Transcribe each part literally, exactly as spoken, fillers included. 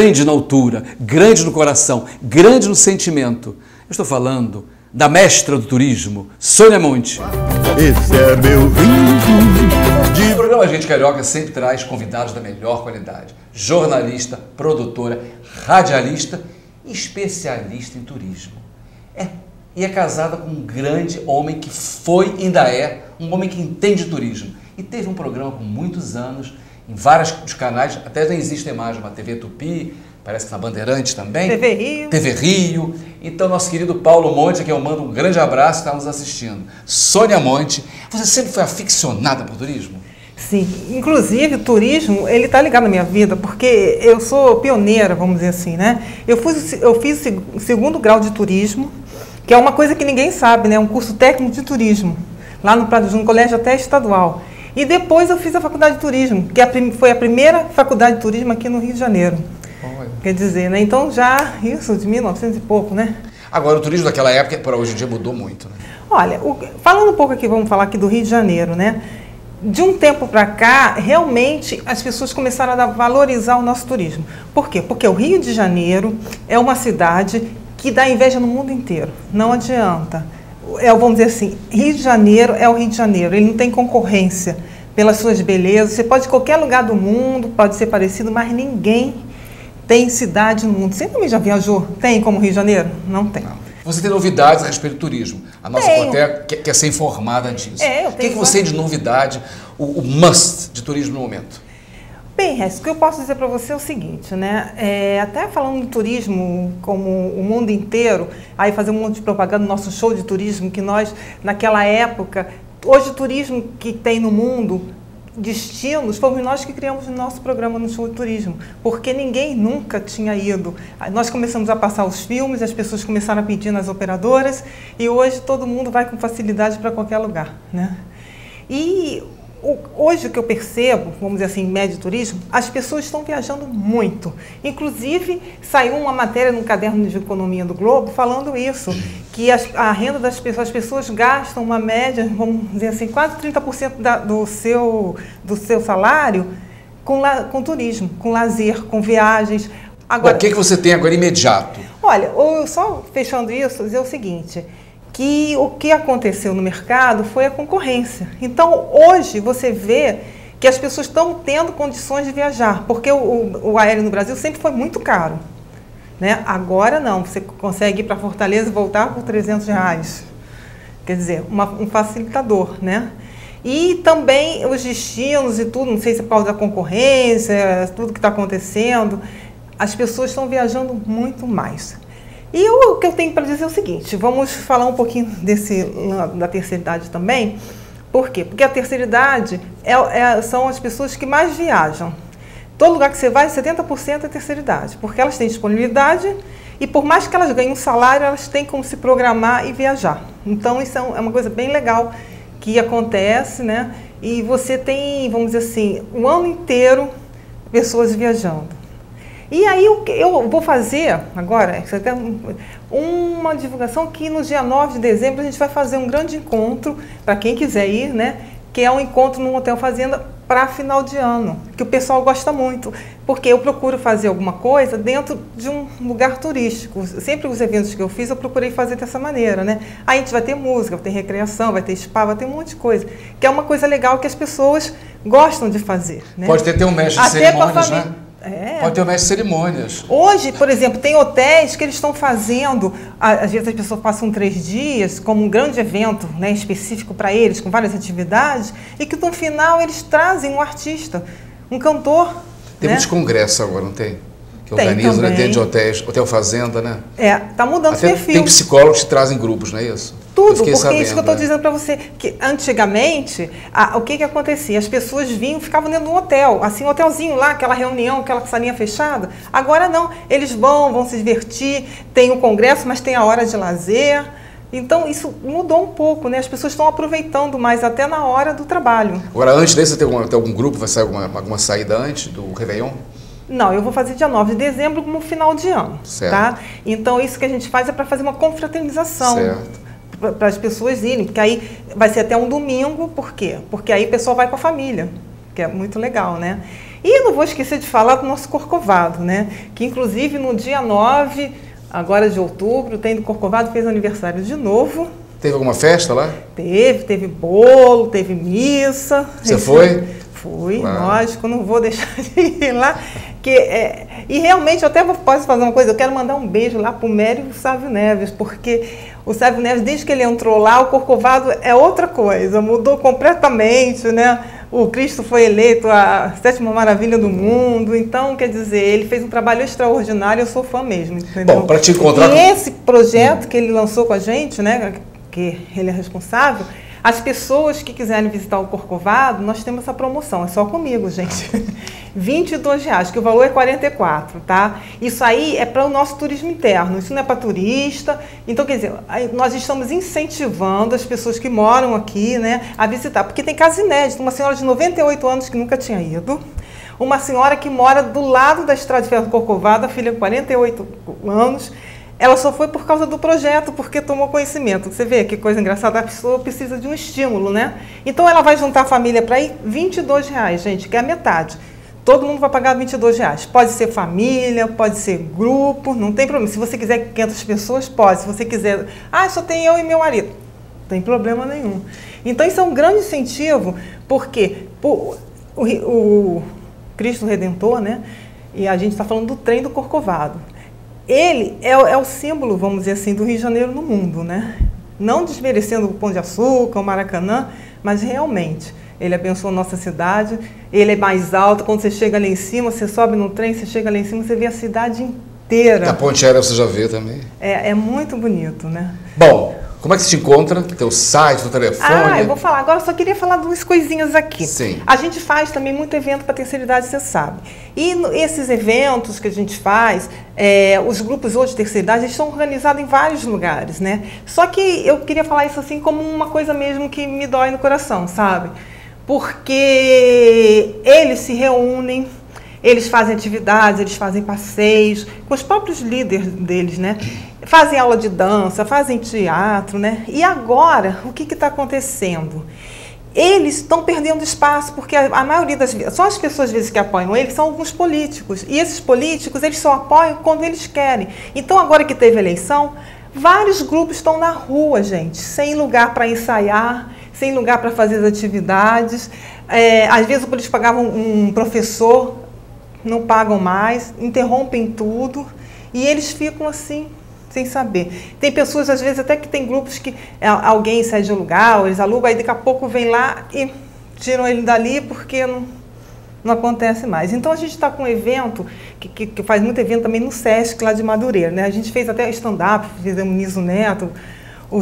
grande na altura, grande no coração, grande no sentimento. Eu estou falando da mestra do turismo, Sônia Monte. Esse é meu ritmo de... O programa Gente Carioca sempre traz convidados da melhor qualidade. Jornalista, produtora, radialista e especialista em turismo. É, e é casada com um grande homem que foi e ainda é um homem que entende turismo. E teve um programa por muitos anos, em vários canais, até nem existe mais, uma T V Tupi, parece que na Bandeirantes também. T V Rio. T V Rio. Então, nosso querido Paulo Monte, a quem eu mando um grande abraço, está nos assistindo. Sônia Monte, você sempre foi aficionada por turismo? Sim, inclusive o turismo, ele está ligado na minha vida, porque eu sou pioneira, vamos dizer assim, né? Eu, fui, eu fiz o segundo grau de turismo, que é uma coisa que ninguém sabe, né? Um curso técnico de turismo, lá no Prado, no colégio até estadual. E depois eu fiz a faculdade de turismo, que foi a primeira faculdade de turismo aqui no Rio de Janeiro. Olha. Quer dizer, né? Então já, isso de mil e novecentos e pouco, né? Agora, o turismo daquela época, para hoje em dia, mudou muito, né? Olha, o, falando um pouco aqui, vamos falar aqui do Rio de Janeiro, né? De um tempo para cá, realmente, as pessoas começaram a valorizar o nosso turismo. Por quê? Porque o Rio de Janeiro é uma cidade que dá inveja no mundo inteiro. Não adianta. É, vamos dizer assim, Rio de Janeiro é o Rio de Janeiro. Ele não tem concorrência pelas suas belezas. Você pode ir em qualquer lugar do mundo, pode ser parecido, mas ninguém tem cidade no mundo. Você também já viajou? Tem como Rio de Janeiro? Não tem. Não. Você tem novidades a respeito do turismo. A nossa Tenho. plateia quer, quer ser informada disso. É, eu o que, tenho que você tem de novidade, o, o must de turismo no momento? Bem, Récio, o que eu posso dizer para você é o seguinte, né? É, até falando de turismo como o mundo inteiro, aí fazer um monte de propaganda no nosso show de turismo, que nós, naquela época, hoje o turismo que tem no mundo, destinos, fomos nós que criamos o nosso programa no show de turismo, porque ninguém nunca tinha ido. Nós começamos a passar os filmes, as pessoas começaram a pedir nas operadoras e hoje todo mundo vai com facilidade para qualquer lugar, né? E hoje o que eu percebo, vamos dizer assim, em médio turismo, as pessoas estão viajando muito. Inclusive, saiu uma matéria no caderno de economia do Globo falando isso, que as, a renda das pessoas, as pessoas gastam uma média, vamos dizer assim, quase trinta por cento da, do, seu, do seu salário com, la, com turismo, com lazer, com viagens. Agora, Bom, o que, que você tem agora imediato? Olha, eu só fechando isso, dizer o seguinte, que o que aconteceu no mercado foi a concorrência. Então, hoje, você vê que as pessoas estão tendo condições de viajar, porque o, o, o aéreo no Brasil sempre foi muito caro, né? Agora não, você consegue ir para Fortaleza e voltar por trezentos reais. Quer dizer, uma, um facilitador, né? E também os destinos e tudo, não sei se é por causa da concorrência, tudo que está acontecendo, as pessoas estão viajando muito mais. E eu, o que eu tenho para dizer é o seguinte, vamos falar um pouquinho desse, da terceira idade também. Por quê? Porque a terceira idade é, é, são as pessoas que mais viajam. Todo lugar que você vai, setenta por cento é terceira idade, porque elas têm disponibilidade e por mais que elas ganhem um salário, elas têm como se programar e viajar. Então isso é uma coisa bem legal que acontece, né? E você tem, vamos dizer assim, o ano inteiro pessoas viajando. E aí eu vou fazer agora uma divulgação que no dia nove de dezembro a gente vai fazer um grande encontro, para quem quiser ir, né? Que é um encontro no Hotel Fazenda para final de ano, que o pessoal gosta muito, porque eu procuro fazer alguma coisa dentro de um lugar turístico. Sempre os eventos que eu fiz, eu procurei fazer dessa maneira, né? Aí a gente vai ter música, vai ter recreação, vai ter spa, vai ter um monte de coisa, que é uma coisa legal que as pessoas gostam de fazer, né? Pode ter, ter um mestre de cerimônias, né? É. Pode ter o mestre de cerimônias. Hoje, por exemplo, tem hotéis que eles estão fazendo, às vezes as pessoas passam três dias, como um grande evento, né, específico para eles, com várias atividades, e que no final eles trazem um artista, um cantor. Tem, né? Muitos congressos agora, não tem? Que organizam, né, dentro de hotéis, Hotel Fazenda, né? É, tá mudando o perfil. Tem psicólogos que trazem grupos, não é isso? Tudo, porque sabendo, é isso que eu estou, né, dizendo para você, que antigamente, a, o que que acontecia? As pessoas vinham, ficavam dentro de um hotel, assim, um hotelzinho lá, aquela reunião, aquela salinha fechada. Agora não, eles vão, vão se divertir, tem o congresso, mas tem a hora de lazer. Então, isso mudou um pouco, né? As pessoas estão aproveitando mais até na hora do trabalho. Agora, antes desse, tem algum, tem algum grupo, vai sair alguma, alguma saída antes do Réveillon? Não, eu vou fazer dia nove de dezembro como final de ano, certo, tá? Então, isso que a gente faz é para fazer uma confraternização. Certo. Para as pessoas irem, porque aí vai ser até um domingo, por quê? Porque aí o pessoal vai com a família, que é muito legal, né? E não vou esquecer de falar do nosso Corcovado, né? Que inclusive no dia nove, agora de outubro, tem do Corcovado, fez aniversário de novo. Teve alguma festa lá? Teve, teve bolo, teve missa. Você Esse... foi? Fui, Claro. lógico, não vou deixar de ir lá. Que, é... E realmente eu até posso fazer uma coisa, eu quero mandar um beijo lá para o Mério Sávio Neves, porque o Sávio Neves, desde que ele entrou lá, o Corcovado é outra coisa, mudou completamente, né? O Cristo foi eleito a sétima maravilha do mundo, então, quer dizer, ele fez um trabalho extraordinário, eu sou fã mesmo, entendeu? Bom, para te encontrar... E esse projeto que ele lançou com a gente, né, que ele é responsável, as pessoas que quiserem visitar o Corcovado, nós temos essa promoção, é só comigo, gente. vinte e dois reais, que o valor é quarenta e quatro, tá? Isso aí é para o nosso turismo interno, isso não é para turista. Então, quer dizer, nós estamos incentivando as pessoas que moram aqui, né, a visitar, porque tem caso inédito, uma senhora de noventa e oito anos que nunca tinha ido, uma senhora que mora do lado da Estrada de Ferro do Corcovado, a filha com quarenta e oito anos, ela só foi por causa do projeto, porque tomou conhecimento. Você vê que coisa engraçada, a pessoa precisa de um estímulo, né? Então ela vai juntar a família para ir, vinte e dois reais, gente, que é a metade. Todo mundo vai pagar vinte e dois reais. Pode ser família, pode ser grupo, não tem problema. Se você quiser quinhentas pessoas, pode. Se você quiser, ah, só tem eu e meu marido, não tem problema nenhum. Então isso é um grande incentivo, porque o, o, o Cristo Redentor, né? E a gente está falando do trem do Corcovado. Ele é, é o símbolo, vamos dizer assim, do Rio de Janeiro no mundo, né? Não desmerecendo o Pão de Açúcar, o Maracanã, mas realmente ele abençoa a nossa cidade, ele é mais alto, quando você chega lá em cima, você sobe no trem, você chega lá em cima, você vê a cidade inteira. A ponte aérea você já vê também. É, é muito bonito, né? Bom, como é que você te encontra? Teu site, teu telefone? Ah, eu vou falar. Agora eu só queria falar duas coisinhas aqui. Sim. A gente faz também muito evento para terceira idade, você sabe. E no, esses eventos que a gente faz, é, os grupos hoje de terceira idade, eles estão organizados em vários lugares, né? Só que eu queria falar isso assim como uma coisa mesmo que me dói no coração, sabe? Porque eles se reúnem, eles fazem atividades, eles fazem passeios, com os próprios líderes deles, né? Fazem aula de dança, fazem teatro, né? E agora, o que está acontecendo? Eles estão perdendo espaço, porque a, a maioria das vezes, só as pessoas às vezes que apoiam eles são alguns políticos. E esses políticos, eles só apoiam quando eles querem. Então, agora que teve eleição, vários grupos estão na rua, gente, sem lugar para ensaiar, sem lugar para fazer as atividades. É, às vezes, eles pagavam um professor, não pagam mais, interrompem tudo, e eles ficam assim, sem saber. Tem pessoas, às vezes, até que tem grupos que alguém cede o lugar, ou eles alugam, aí daqui a pouco vem lá e tiram ele dali porque não, não acontece mais. Então, a gente está com um evento, que, que, que faz muito evento também no Sesc, lá de Madureira, né? A gente fez até stand-up, fizemos o Niso Neto, o,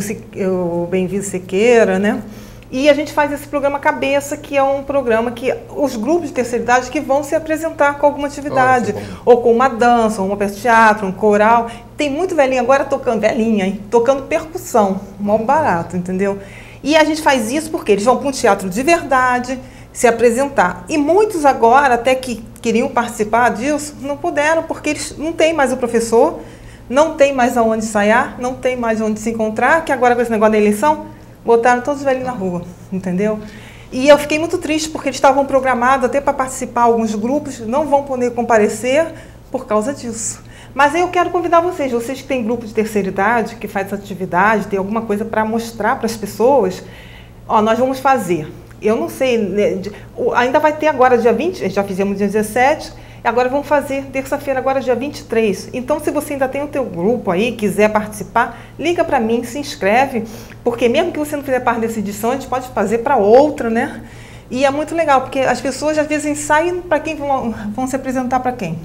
o Bem-vindo Sequeira, né? E a gente faz esse programa Cabeça, que é um programa que os grupos de terceira idade que vão se apresentar com alguma atividade, oh, ou com uma dança, ou uma peça de teatro, um coral. Tem muito velhinho agora tocando, velhinha, hein? Tocando percussão, mó barato, entendeu? E a gente faz isso porque eles vão para um teatro de verdade, se apresentar. E muitos agora, até que queriam participar disso, não puderam, porque eles não têm mais o professor, não tem mais aonde ensaiar, não tem mais onde se encontrar, que agora com esse negócio da eleição, botaram todos os velhos na rua, entendeu? E eu fiquei muito triste, porque eles estavam programados até para participar, alguns grupos não vão poder comparecer por causa disso. Mas aí eu quero convidar vocês, vocês que têm grupo de terceira idade, que faz essa atividade, tem alguma coisa para mostrar para as pessoas, ó, nós vamos fazer. Eu não sei, né, ainda vai ter agora dia vinte, já fizemos dia dezessete, agora vamos fazer terça-feira, agora dia vinte e três. Então, se você ainda tem o teu grupo aí, quiser participar, liga para mim, se inscreve, porque mesmo que você não fizer parte dessa edição, a gente pode fazer para outra, né? E é muito legal, porque as pessoas às vezes ensaiam para quem vão, vão se apresentar para quem,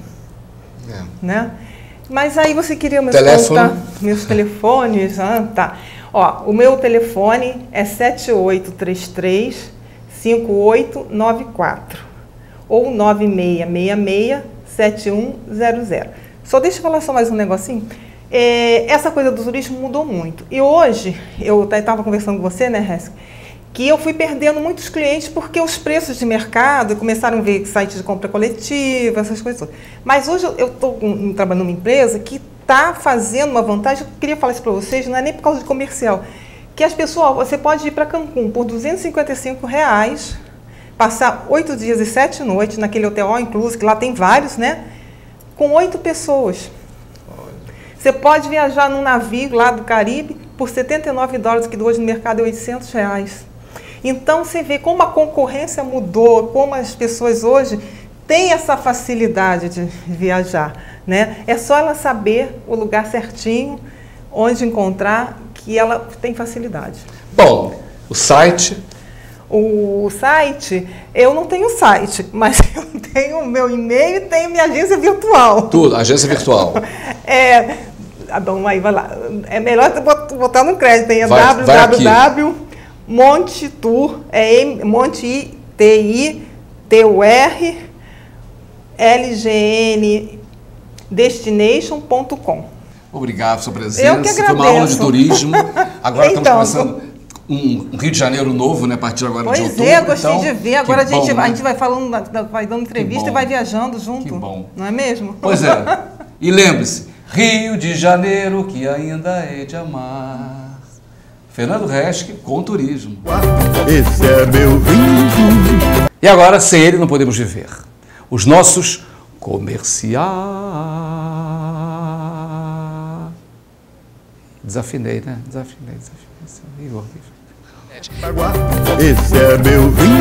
é. Né? Mas aí você queria meus, contar, meus telefones, ah, tá. Ó, o meu telefone é sete oito três três, cinco oito nove quatro. Ou nove seis seis seis, sete um zero zero. Só deixa eu falar só mais um negocinho. É, essa coisa do turismo mudou muito. E hoje, eu estava conversando com você, né, Réssica, que eu fui perdendo muitos clientes porque os preços de mercado, começaram a ver sites de compra coletiva, essas coisas todas. Mas hoje eu estou um, trabalhando numa empresa que está fazendo uma vantagem, eu queria falar isso para vocês, não é nem por causa de comercial, que as pessoas, você pode ir para Cancún por duzentos e cinquenta e cinco reais, passar oito dias e sete noites naquele hotel all inclusive, que lá tem vários, né? Com oito pessoas. Você pode viajar num navio lá do Caribe por setenta e nove dólares, que hoje no mercado é oitocentos reais. Então, você vê como a concorrência mudou, como as pessoas hoje têm essa facilidade de viajar, né? É só ela saber o lugar certinho, onde encontrar, que ela tem facilidade. Bom, o site... O site, eu não tenho site, mas eu tenho o meu e-mail e tenho minha agência virtual. Tudo, agência virtual. É, ah, bom, aí vai lá. É melhor botar no crédito, hein? É Vai- vai www ponto montitur, é M- Monte T I T U R L G N destination ponto com. Obrigado pela sua presença. Eu que Foi uma aula de agradeço. turismo. Agora Então, estamos começando um Rio de Janeiro novo, né? A partir agora Pois de outubro. é, gostei então, de ver. Agora a que gente, bom, a né? gente vai falando, vai dando entrevista bom. e vai viajando junto. Que bom. Não é mesmo? Pois é. E lembre-se, Rio de Janeiro que ainda é de amar. Fernando Reschke com turismo. Esse é meu Rio. E agora, sem ele não podemos viver. Os nossos comerciais. Desafinei, né? Desafinei, desafinei. Horrível. Esse é meu Rio.